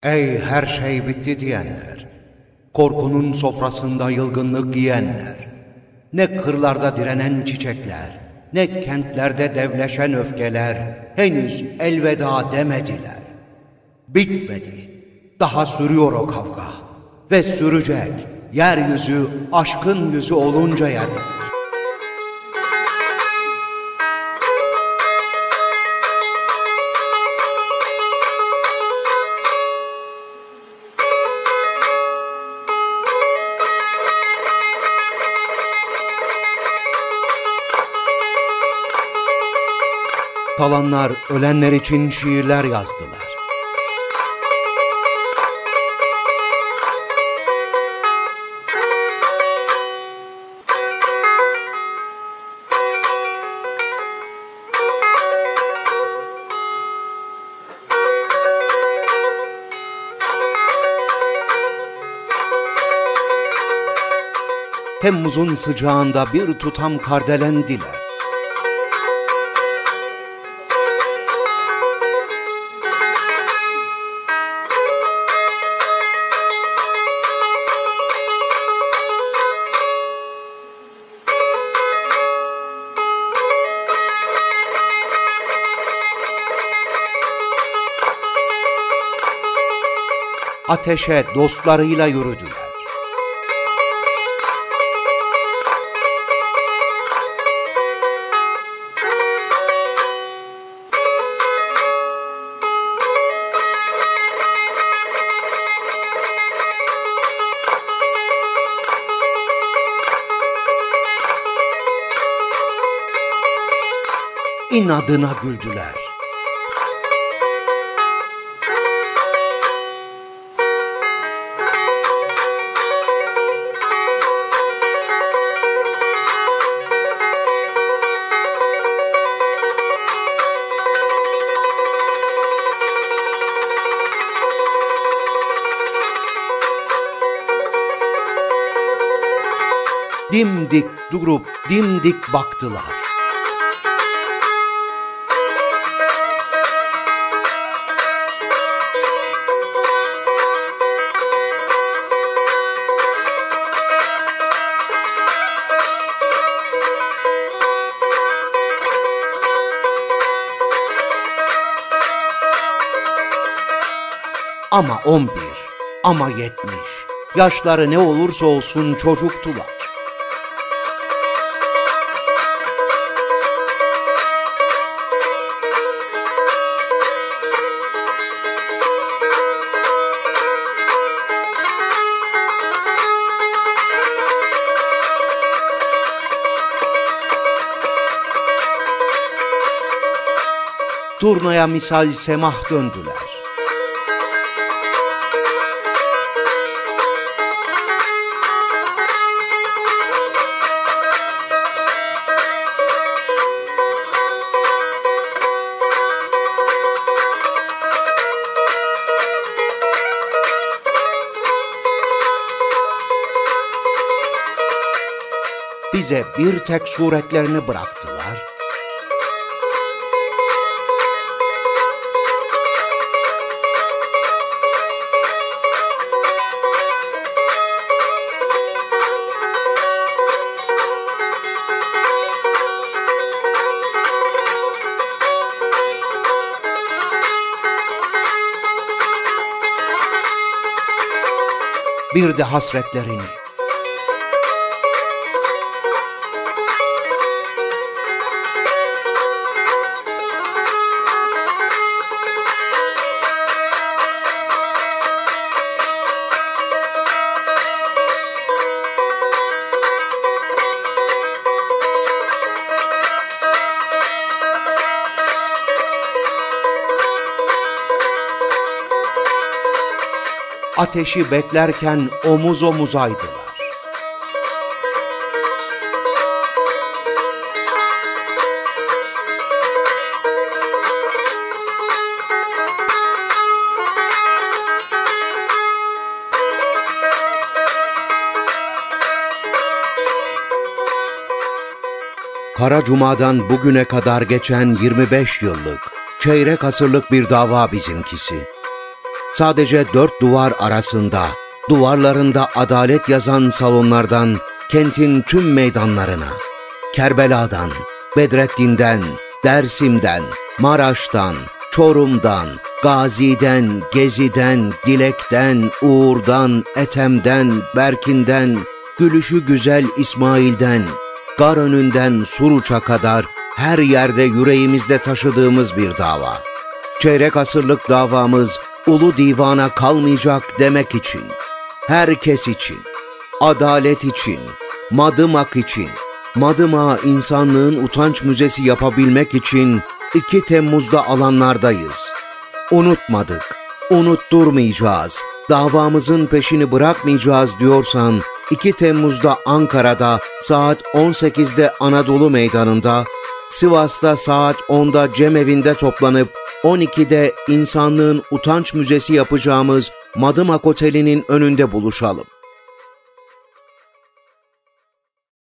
Ey her şey bitti diyenler, korkunun sofrasında yılgınlık giyenler, ne kırlarda direnen çiçekler, ne kentlerde devleşen öfkeler henüz elveda demediler. Bitmedi, daha sürüyor o kavga ve sürecek, yeryüzü aşkın yüzü oluncaya dek. Kalanlar ölenler için şiirler yazdılar. Temmuz'un sıcağında bir tutam kardelendiler. Ateşe dostlarıyla yürüdüler. İnadına güldüler. Dimdik durup dimdik baktılar. Ama 11, ama 70, yaşları ne olursa olsun çocuktular. Turnaya misal semah döndüler. Bize bir tek suretlerini bıraktılar. Bir de hasretlerini. Ateşi beklerken omuz omuzaydılar. Kara Cuma'dan bugüne kadar geçen 25 yıllık, çeyrek asırlık bir dava bizimkisi. sadece 4 duvar arasında, duvarlarında adalet yazan salonlardan, kentin tüm meydanlarına, Kerbela'dan, Bedrettin'den, Dersim'den, Maraş'tan, Çorum'dan, Gazi'den, Gezi'den, Dilek'ten, Uğur'dan, Ethem'den, Berkin'den, gülüşü güzel İsmail'den, Garönü'nden Suruç'a kadar her yerde yüreğimizde taşıdığımız bir dava. Çeyrek asırlık davamız Ulu Divan'a kalmayacak demek için, herkes için, adalet için, Madımak için, Madımak'ı insanlığın utanç müzesi yapabilmek için 2 Temmuz'da alanlardayız. Unutmadık, unutturmayacağız, davamızın peşini bırakmayacağız diyorsan, 2 Temmuz'da Ankara'da saat 18'de Anadolu Meydanı'nda, Sivas'ta saat 10'da Cemevi'nde toplanıp 12'de insanlığın utanç müzesi yapacağımız Madımak Oteli'nin önünde buluşalım.